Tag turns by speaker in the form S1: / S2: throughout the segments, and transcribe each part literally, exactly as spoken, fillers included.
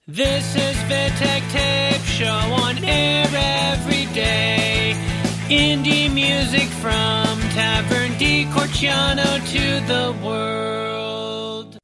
S1: This is Vittek Tape Show on air every day. Indie music from Tavern di Corciano to the world.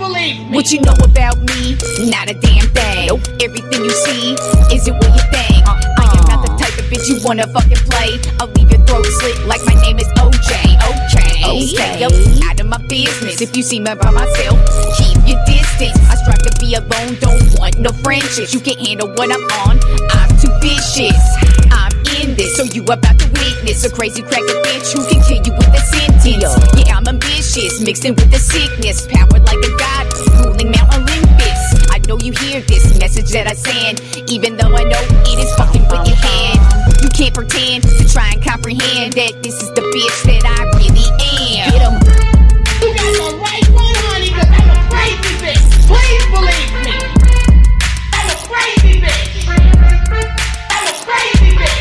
S2: believe me.
S3: What you know about me? Not a damn thing. Nope. Everything you see isn't what you think. Uh, I am not the type of bitch you wanna fucking play. I'll leave your throat slit like my name is O J. Okay. Okay. Yo, out of my business. If you see me by myself, keep your distance. I strive to be alone, don't want no friendships. You can't handle what I'm on. I'm too vicious. I'm in this, so you about to witness a crazy cracker bitch who can kill you with a sentence. Yeah, I'm ambitious, mixed in with the sickness, powered like a god, ruling Mount Olympus. I know you hear this message that I send, even though I know it is fucking with your hand. You can't pretend to try and comprehend that this is the bitch that I really am. Get 'em.
S2: You got the right one, honey, cause I'm a crazy bitch. Please believe me. I'm a crazy bitch. I'm a crazy bitch.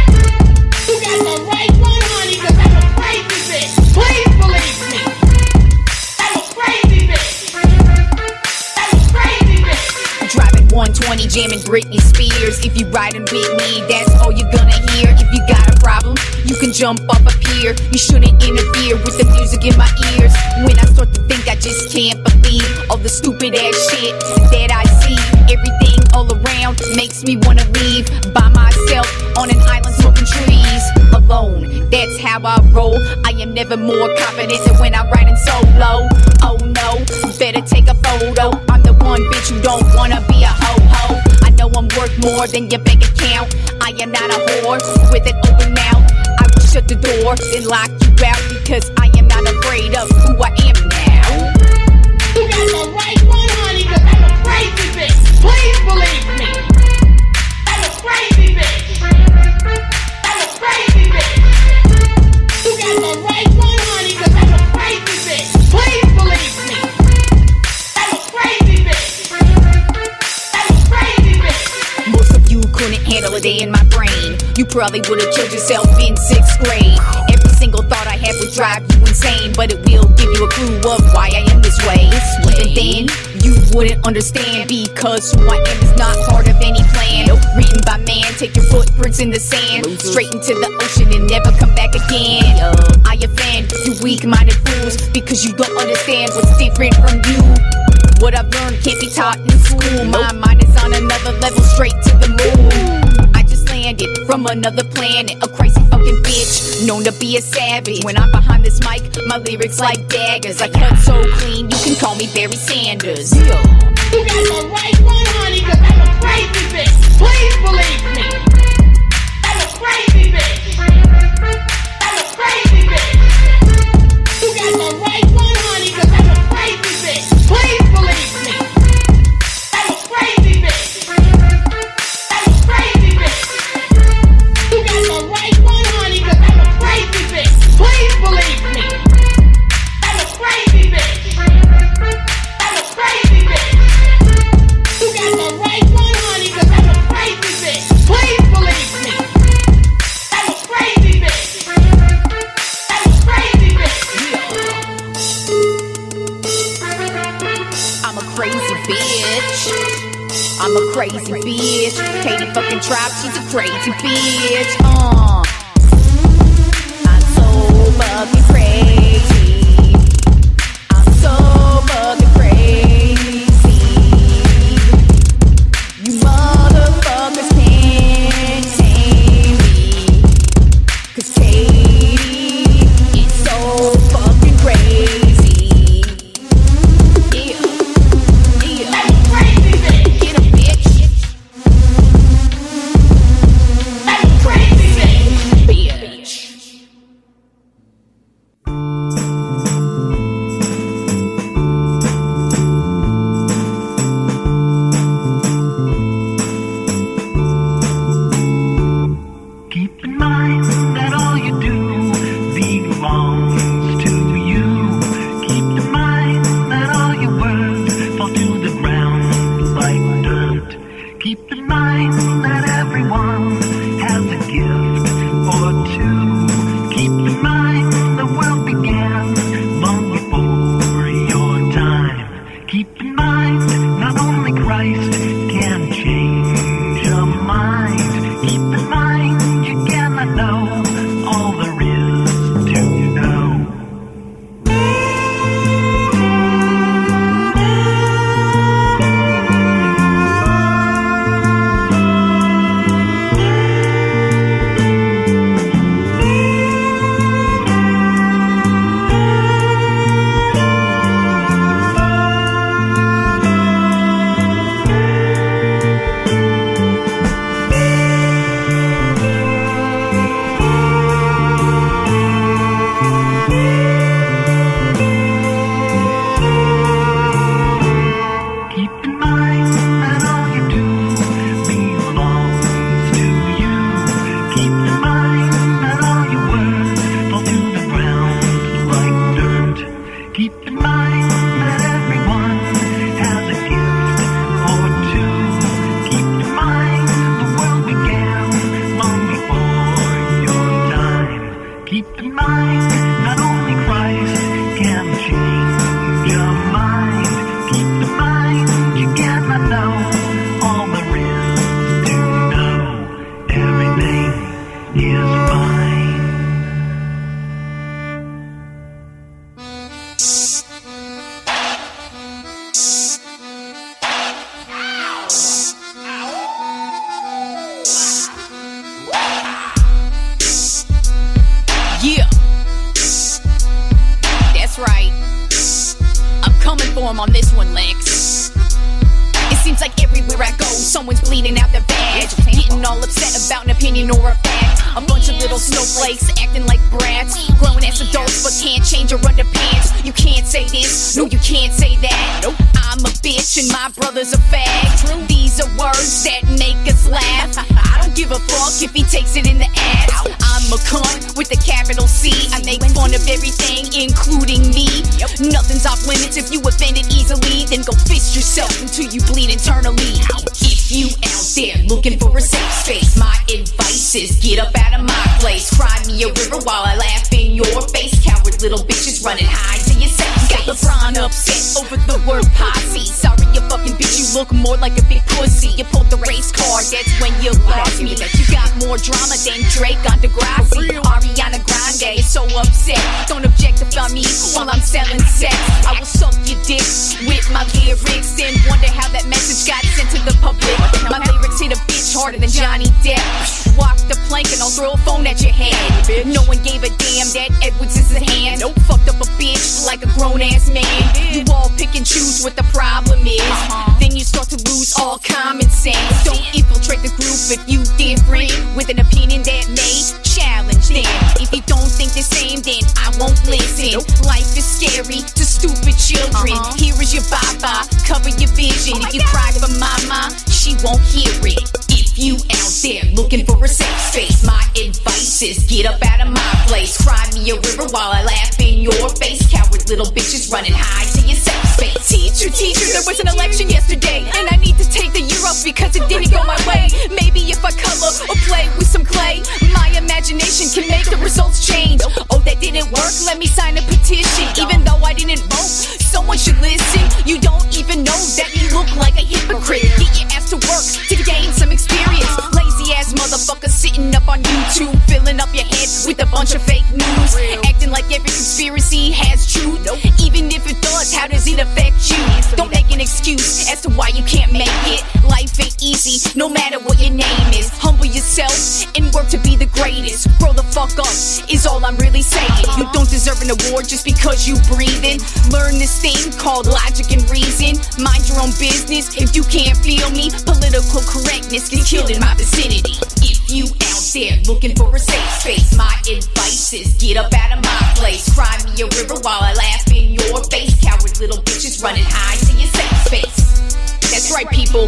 S2: You got the right one, honey, cause I'm a crazy bitch. Please believe me. I'm a crazy bitch. I'm a crazy bitch.
S3: Driving one twenty, jamming Britney Spears. If you riding with me, that's all you're gonna hear. If you got a problem, you can jump off a pier. You shouldn't interfere with the music in my ears. When I start to think, I just can't believe all the stupid ass shit that I see. Everything all around makes me wanna leave by myself on an island smoking trees. Alone, that's how I roll. I am never more confident than when I'm riding solo. Oh no, better take a photo. I'm the one bitch who don't wanna be a ho-ho. I know I'm worth more than your bank account. I am not a whore with an open mouth. I will shut the door and lock you out because I am not afraid of who I am now.
S2: You got the right one, honey, cause I'm a crazy bitch. Please believe me. I'm a crazy bitch. I'm a crazy bitch. You got the right one, honey, cause I'm a crazy bitch. Please believe me. I'm a crazy bitch. I'm a crazy bitch.
S3: Most of you couldn't handle a day in my brain. You probably would've killed yourself in sixth grade. Every single thought I had would drive you insane, but it will give you a clue of why I am this way. Even then, you wouldn't understand because who I am is not part of any plan. Nope. Written by man, take your footprints in the sand, straight into the ocean and never come back again. I offend you weak-minded fools because you don't understand what's different from you. What I've learned can't be taught in school. My mind is on another level, straight to the moon. From another planet, a crazy fucking bitch, known to be a savage. When I'm behind this mic, my lyrics like daggers. I cut so clean, you can call me Barry Sanders.
S2: You got the right one, honey, cause I'm a crazy bitch. Please believe me. I'm a crazy bitch. I'm a crazy bitch. You got the right one, honey, cause I'm a crazy bitch. Please believe me. I'm a crazy bitch. I'm a crazy bitch. You got the right one, honey, cause I'm a crazy bitch. Please believe me. I'm a crazy bitch. I'm a crazy bitch. You got the right one, honey, cause I'm a crazy bitch. Please believe me. I'm a crazy bitch. I'm a crazy bitch.
S3: I'm a crazy bitch. I'm a crazy bitch. Katie fucking Tribe, she's a crazy bitch. Uh, I'm so fucking crazy. I'm so fucking crazy. You motherfuckers can't tame me. Cause Katie is so fucking crazy. Yeah. Yeah.
S2: I'm a crazy bitch.
S3: Get a bitch.
S2: I'm a crazy bitch.
S3: Bitch.
S4: mind that everyone has a gift or two. Keep in mind the world began long before your time. Keep in mind not only Christ can change your mind. Keep in mind you cannot know all there is to know. Everything is fine.
S3: Yeah, that's right. I'm coming for him on this one, Lex. It seems like everywhere I go, someone's bleeding out their badge, getting all upset about an opinion or a fact. A bunch of little snowflakes acting like brats, growing as adults but can't change your underpants. You can't say this, no you can't say that. Nope. I'm a bitch and my brother's a fag. These are words that make us laugh. I don't give a fuck if he takes it in the ass. I'm a cunt with a capital C. I make fun of everything, including me. Nothing's off limits if you offended easily. Then go fist yourself until you bleed internally. If you out there looking for a safe space, my advice is get up out of my place. Cry me a river while I laugh in your face. Coward little bitches running high to your safe space. Got LeBron upset over the word posse. Sorry you fucking bitch, you look more like a big pussy. You pulled the race card, that's when you lost me. You got more drama than Drake on Degrassi. Ariana Grande is so upset. Don't objectify me while I'm selling sex. I will suck your dick with my lyrics and wonder how that message got sent to the public. My lyrics hit a bitch harder than Johnny Depp. Walk the plank and I'll throw a phone at your head. No one gave a damn that Edwards is a hand. Nope. Fucked up a bitch like a grown ass man. You all pick and choose what the problem is. Then you start to lose all common sense. Don't infiltrate the group if you different with an opinion that may challenge them. If you don't think the same, then I won't listen. Life is scary to stupid children. Here is your baba, cover your vision. If you cry for mama, she won't hear it. If you out there looking for a safe space, my advice is get up out of my place. Cry me a river while I laugh in your face. Coward little bitches running high to your safe space. Teacher, teacher, there was an election yesterday, and I need to take the year off because it didn't go my way. Maybe if I color or play with some clay, my imagination can make the results change. Oh, that didn't work, let me sign a petition. Even though I didn't vote, someone should listen. You don't even know that you look like a hypocrite. Get your ass to work to gain some experience. Lazy ass motherfucker sitting up on YouTube, filling up your head with a bunch of fake news, acting like every conspiracy has truth. Even if it does, how does it affect you? Don't make an excuse as to why you can't make it. Life ain't easy, no matter what your name is. Humble yourself and work to be the greatest. Grow the fuck up is all I'm really saying. You don't deserve an award just because you breathing. Learn this thing called logic and reason. Mind your own business if you can't feel me. Political correctness gets killed in my vicinity. If you out there looking for a safe space, my advice is get up out of my place. Cry me a river while I laugh in your face. Coward little bitches running high to your safe space. That's right, people.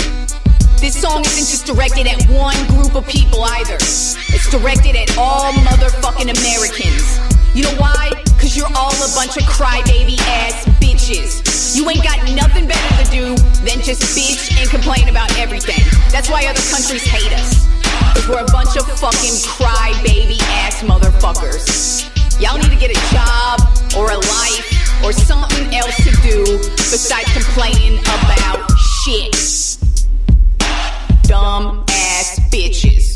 S3: This song isn't just directed at one group of people either. It's directed at all motherfucking Americans. You know why? Cause you're all a bunch of crybaby ass bitches. You ain't got nothing better to do than just bitch and complain about everything. That's why other countries hate us. Cause we're a bunch of fucking crybaby ass motherfuckers. Y'all need to get a job or a life or something else to do besides complaining about shit. Dumb ass bitches.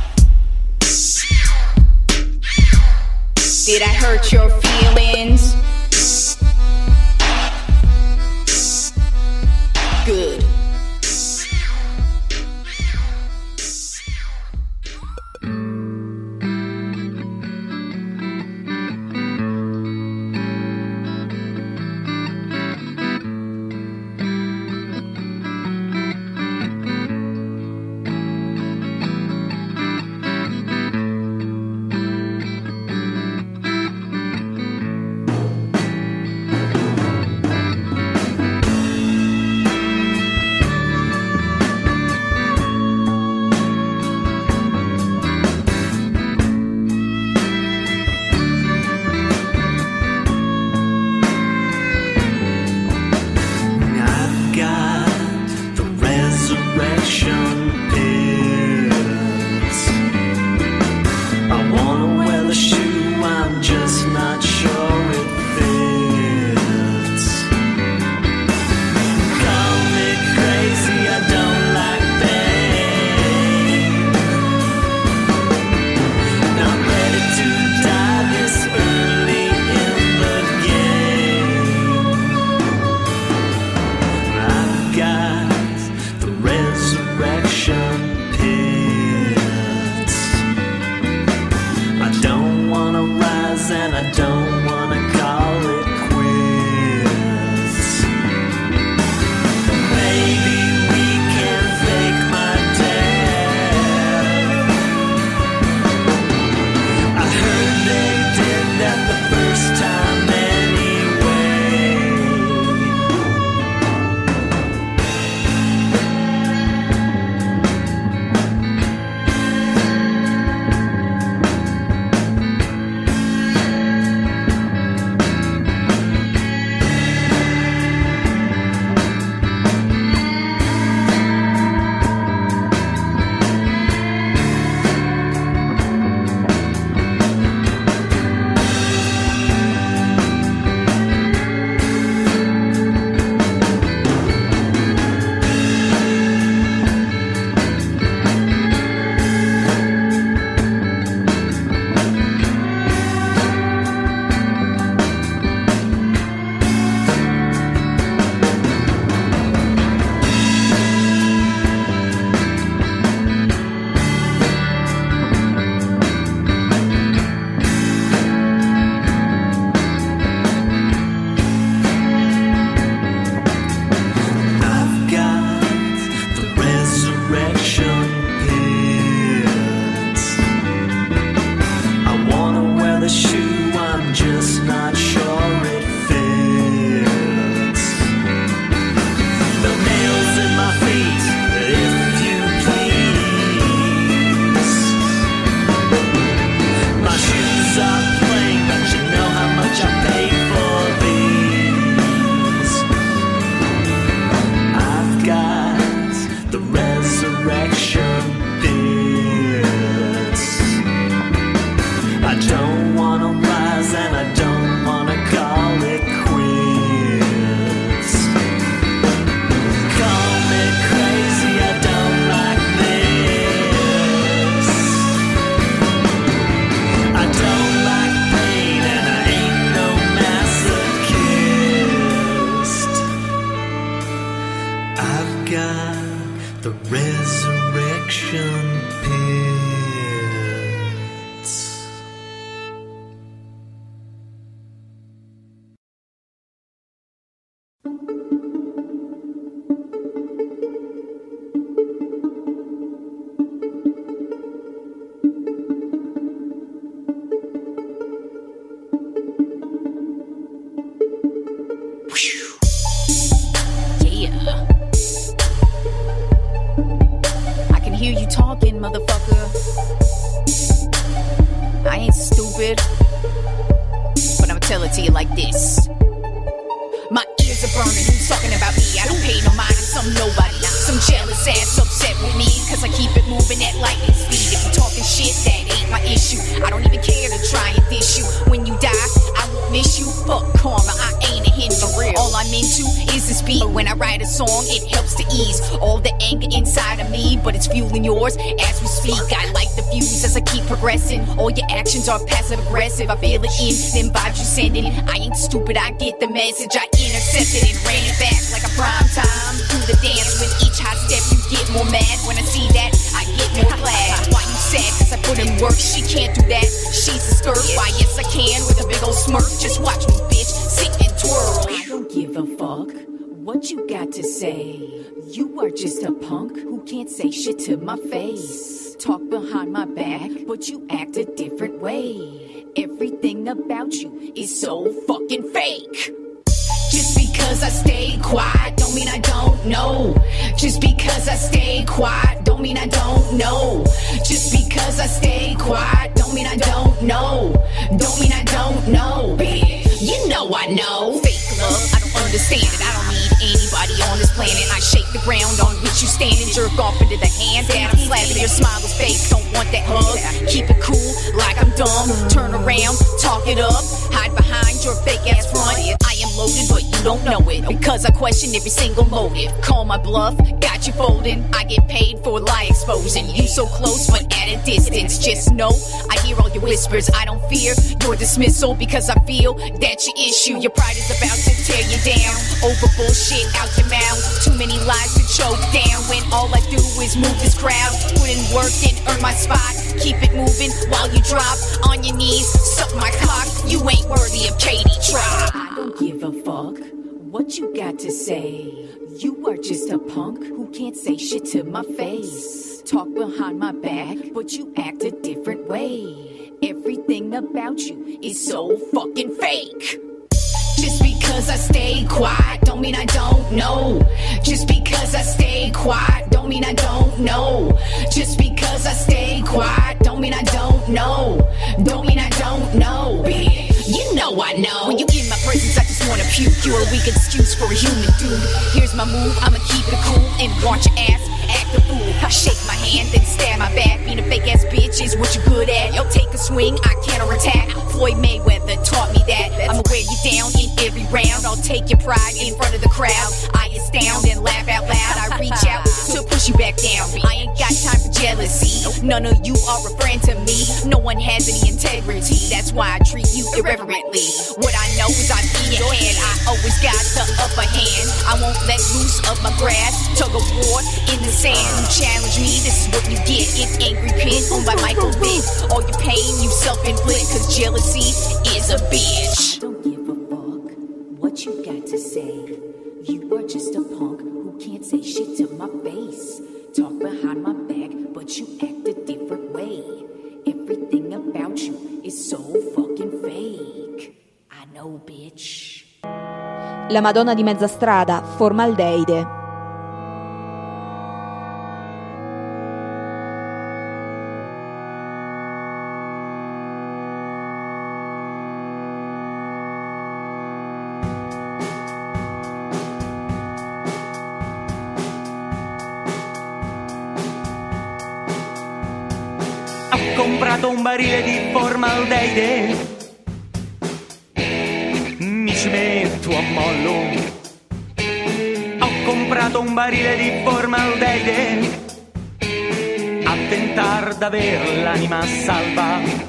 S3: Did I hurt your feelings? Good.
S5: got the resurrection pits.
S3: Motherfucker, I ain't stupid, but I'ma tell it to you like this. My ears are burning, who's talking about me? I don't pay no mind to some nobody. Some jealous ass upset with me, cause I keep it moving at lightning speed. If you talking shit, that ain't my issue. I don't even care to try and dish you. When you die, I won't miss you. Fuck karma, I ain't a Hindu. All I'm into is this beat. When I write a song, it helps to ease all the anger inside of me, but it's fueling yours as we speak. I like the views as I keep progressing. All your actions are passive aggressive. I feel it in them vibes you sending. I ain't stupid, I get the message. I intercepted and ran it back like a prime time. Do the dance with each hot step, you get more mad. When I see that, I get more glad. Why you sad? Cause I put in work, she can't do that. She's a skirt, why yes I can. With a big old smirk, just watch me bitch, sit and twirl. I don't give a fuck what you got to say. You are just a punk who can't say shit to my face. Talk behind my back, but you act a different way. Everything about you is so fucking fake. Just because I stay quiet don't mean I don't know. Just because I stay quiet don't mean I don't know. Just because I stay quiet don't mean I don't know. Don't mean I don't know, bitch. You know I know. Fake love, I don't understand it. I don't need anybody on this planet. I shake the ground on which you stand and jerk off into the hand that I'm slapping your smileless face. Don't want that hug. Keep it cool like I'm dumb. Turn around, talk it up. Hide behind your fake ass front. I am loaded, but you don't know it because I question every single motive. Call my bluff, got you folding. I get paid for lie exposing you so close but at a distance. Just know I hear all your whispers. I don't fear your dismissal because I feel that's your issue. Your pride is about to tear you down over bullshit out your mouth. Too many lies to choke down when all I do is move this crowd. Put in work and earn my spot. Keep it moving while you drop on your knees. Suck my cock. You ain't worthy of Katie Tribe. I don't give a fuck what you got to say. You are just a punk who can't say shit to my face. Talk behind my back, but you act a different way. Everything about you is so fucking fake. Just because I stay quiet don't mean I don't know. Just because I stay quiet don't mean I don't know. Just because I stay quiet don't mean I don't know. Don't mean I don't know, bitch. You know I know. When you in my presence, I just wanna puke. You're a weak excuse for a human dude. Here's my move, I'ma keep it cool and watch your ass act a fool. I shake my hand, then stab my back. Being a fake ass bitch is what you're good at. Yo, take a swing, I counterattack. Floyd Mayweather taught me that. I'ma wear you down in every round. I'll take your pride in front of the crowd. I astound and laugh out loud. I reach out to push you back down. I ain't got time for jealousy. None of you are a friend to me. No one has any integrity. That's why I treat you irreverently. What I know is I be your head. I always got the upper hand. I won't let loose of my grasp. Tug of war in the sand. You challenge me, this is what you get. An angry pin owned by Michael Vick. All your pain you self-inflict, cause jealousy is a bitch. I don't give a fuck what you got to say. You are just a punk who can't say shit to my face. Talk behind my back, but you act a different way. Everything about you is so fucking fake. I know, bitch.
S6: La Madonna di mezza strada, Formaldeide.
S5: Ho comprato un barile di formaldeide, mi ci metto a mollo. Ho comprato un barile di formaldeide, a tentar d'aver l'anima salva.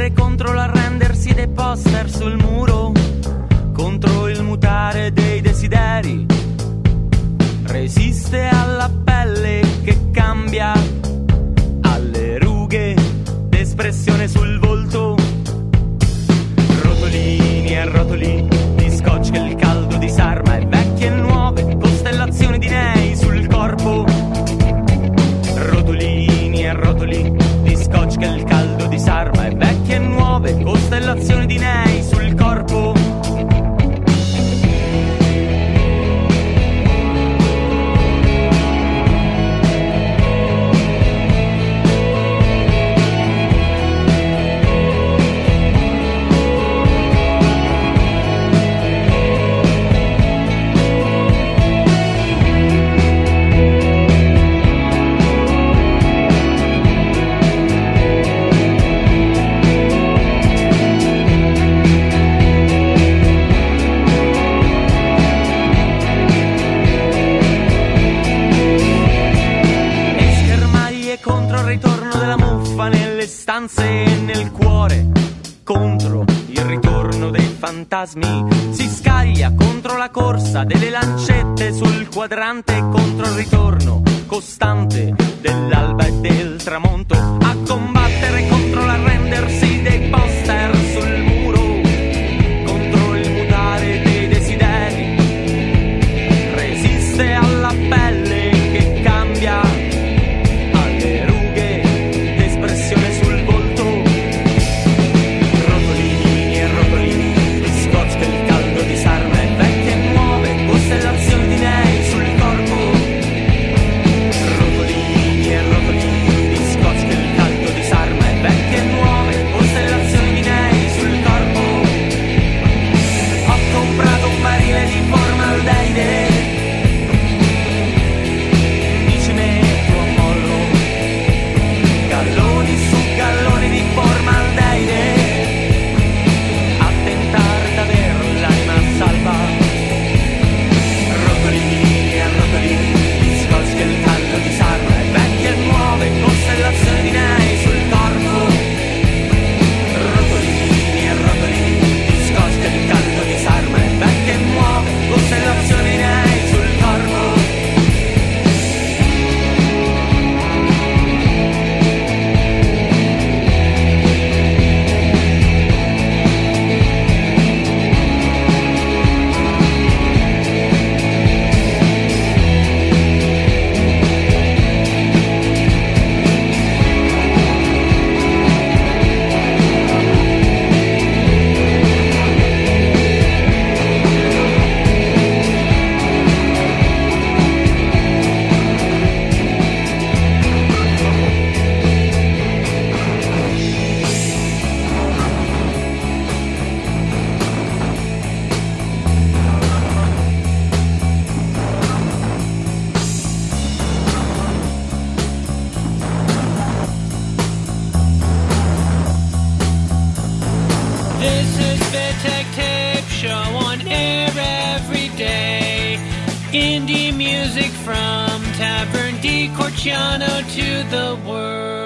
S5: combattere contro l'arrendersi dei poster sul muro, contro il mutare dei desideri. Resiste alla pelle che cambia, alle rughe d'espressione sul volto. Rotolini e rotoli di scotch che il caldo disarma, e vecchie e nuove costellazioni di nei sul corpo. Rotolini e rotoli di scotch che il caldo disarma, e vecchie e nuove costellazioni di nei sul corpo. Stanze e nel cuore, contro il ritorno dei fantasmi, si scaglia contro la corsa delle lancette sul quadrante, contro il ritorno costante dell'alba e del tramonto, a combattere contro l'arrendersi dei poster sul muro, contro il mutare dei desideri. Resiste alla pelle che cambia, alle rughe d'espressione sul
S1: Indie music from Tavern di Corciano to the world.